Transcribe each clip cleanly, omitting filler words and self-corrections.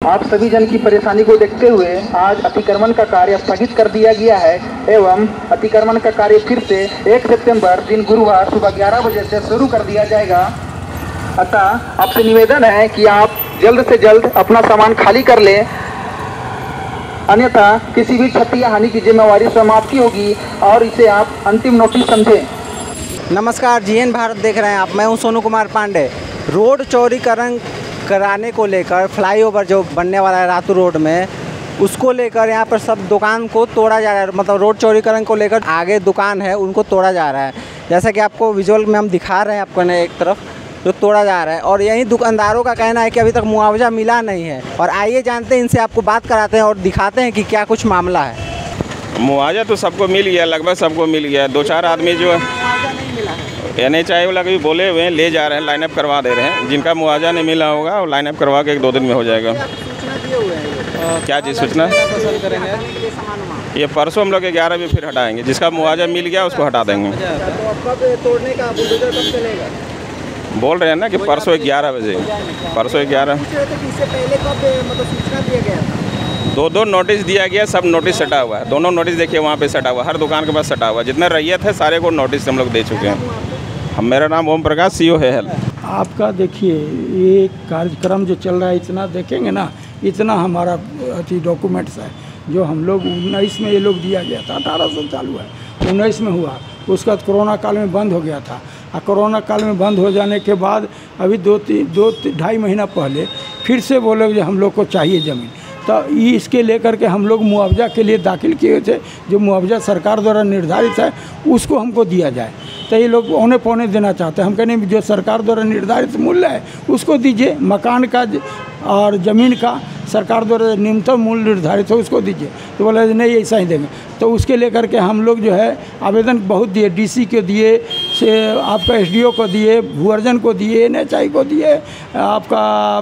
आप सभी जन की परेशानी को देखते हुए आज अतिक्रमण का कार्य स्थगित कर दिया गया है एवं अतिक्रमण का कार्य फिर से 1 सितंबर दिन गुरुवार सुबह 11 बजे से शुरू कर दिया जाएगा। अतः आपसे निवेदन है कि आप जल्द से जल्द अपना सामान खाली कर लें, अन्यथा किसी भी क्षति या हानि की जिम्मेवारी समाप्ति होगी और इसे आप अंतिम नोटिस समझें। नमस्कार, जीएन भारत देख रहे हैं आप। मैं हूं सोनू कुमार पांडे। रोड चौड़ीकरण कराने को लेकर फ्लाईओवर जो बनने वाला है रातू रोड में, उसको लेकर यहाँ पर सब दुकान को तोड़ा जा रहा है। मतलब रोड चौड़ीकरण को लेकर आगे दुकान है उनको तोड़ा जा रहा है, जैसा कि आपको विजुअल में हम दिखा रहे हैं आपको न एक तरफ जो तोड़ा जा रहा है। और यही दुकानदारों का कहना है कि अभी तक मुआवजा मिला नहीं है। और आइए जानते हैं, इनसे आपको बात कराते हैं और दिखाते हैं कि क्या कुछ मामला है। मुआवजा तो सबको मिल गया, लगभग सबको मिल गया। 2-4 आदमी जो है NHI वाला भी बोले हुए हैं, ले जा रहे हैं, लाइनअप करवा दे रहे हैं। जिनका मुआवजा नहीं मिला होगा वो लाइनअप करवा के 1-2 दिन में हो जाएगा। क्या चीज़ सूचना? ये परसों हम लोग 11 बजे फिर हटाएंगे। जिसका मुआवजा मिल गया उसको हटा देंगे। बोल रहे हैं ना कि परसों 11 बजे, परसों 11। 2 नोटिस दिया गया, सब नोटिस सटा हुआ है। दोनों नोटिस देखिए वहाँ पे सटा हुआ, हर दुकान के पास सटा हुआ। जितने रैयत है सारे को नोटिस हम लोग दे चुके हैं। मेरा नाम ओम प्रकाश, CO है हेल्थ। आपका देखिए ये कार्यक्रम जो चल रहा है, इतना देखेंगे ना, इतना हमारा डॉक्यूमेंट्स है जो हम लोग 19 में ये लोग दिया गया था। 18 से चालू है, 19 में हुआ। उसका कोरोना काल में बंद हो गया था। और कोरोना काल में बंद हो जाने के बाद अभी 2-2.5 महीना पहले फिर से बोले कि हम लोग को चाहिए ज़मीन। तो इसके लेकर के हम लोग मुआवजा के लिए दाखिल किए थे। जो मुआवजा सरकार द्वारा निर्धारित है उसको हमको दिया जाए। तो ये लोग औने पौने देना चाहते हैं। हम कहने जो सरकार द्वारा निर्धारित मूल्य है उसको दीजिए, मकान का और ज़मीन का सरकार द्वारा न्यूनतम मूल्य निर्धारित है उसको दीजिए। तो बोला नहीं ऐसा ही देंगे। तो उसके लेकर के हम लोग जो है आवेदन बहुत दिए, DC को दिए, से आपका SDO को दिए, भूअर्जन को दिए, NHI को दिए, आपका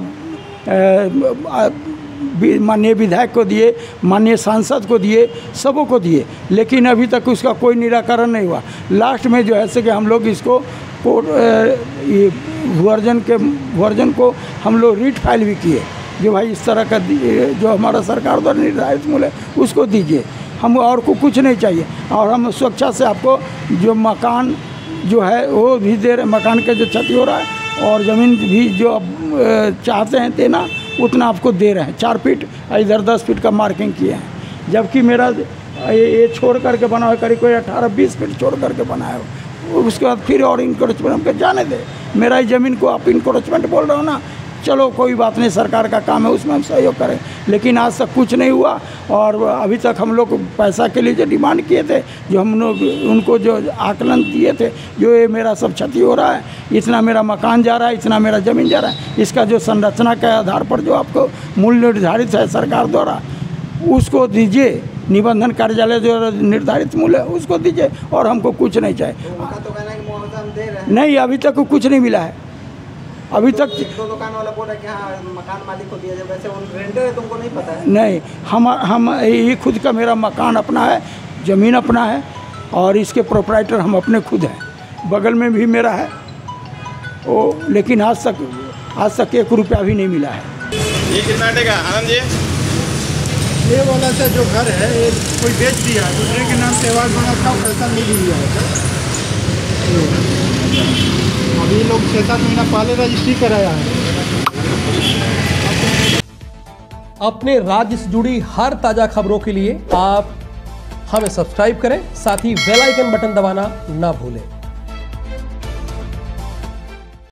माननीय विधायक को दिए, माननीय सांसद को दिए, सबों को दिए, लेकिन अभी तक उसका कोई निराकरण नहीं हुआ। लास्ट में जो है कि हम लोग इसको भूअर्जन को हम लोग रीट फाइल भी किए जो भाई इस तरह का जो हमारा सरकार द्वारा निर्धारित मूल्य है उसको दीजिए। हम और को कुछ नहीं चाहिए। और हम स्वेच्छा से आपको जो मकान जो है वो भी दे रहे, मकान का जो क्षति हो रहा है और ज़मीन भी जो अब चाहते हैं देना उतना आपको दे रहे हैं। 4 फीट इधर 10 फीट का मार्किंग किए हैं, जबकि मेरा ये छोड़ करके बना हुआ करीब कोई 18-20 फीट छोड़ करके बनाया हो। उसके बाद फिर और इंक्रोचमेंट हमको जाने दे। मेरा ही ज़मीन को आप इंक्रोचमेंट बोल रहे हो ना, चलो कोई बात नहीं, सरकार का काम है उसमें हम सहयोग करें। लेकिन आज तक कुछ नहीं हुआ। और अभी तक हम लोग पैसा के लिए जो डिमांड किए थे, जो हम लोग उनको जो आकलन दिए थे, जो ये मेरा सब क्षति हो रहा है, इतना मेरा मकान जा रहा है, इतना मेरा ज़मीन जा रहा है, इसका जो संरचना के आधार पर जो आपको मूल्य निर्धारित है सरकार द्वारा उसको दीजिए। निबंधन कार्यालय जो निर्धारित मूल्य है उसको दीजिए और हमको कुछ नहीं चाहिए। नहीं, अभी तक कुछ नहीं मिला है। अभी तक 2 दुकान वाला बोल रहा है कि हाँ मकान मालिक को दिया जाए, वैसे उन रेंटर है, तुमको नहीं पता है? नहीं, हम ये खुद का मेरा मकान अपना है, ज़मीन अपना है और इसके प्रोप्राइटर हम अपने खुद हैं। बगल में भी मेरा है वो, लेकिन आज तक 1 रुपया भी नहीं मिला है। ये कितना देगा आनंद जी? ये वाला से जो घर है ये कोई बेच दिया, दूसरे के नाम से आवाज़ बना था, पैसा मिल गया है। अभी लोग 6-7 महीना पहले रजिस्ट्री कराया है। अपने राज्य से जुड़ी हर ताजा खबरों के लिए आप हमें सब्सक्राइब करें, साथ ही बेल आइकन बटन दबाना ना भूलें।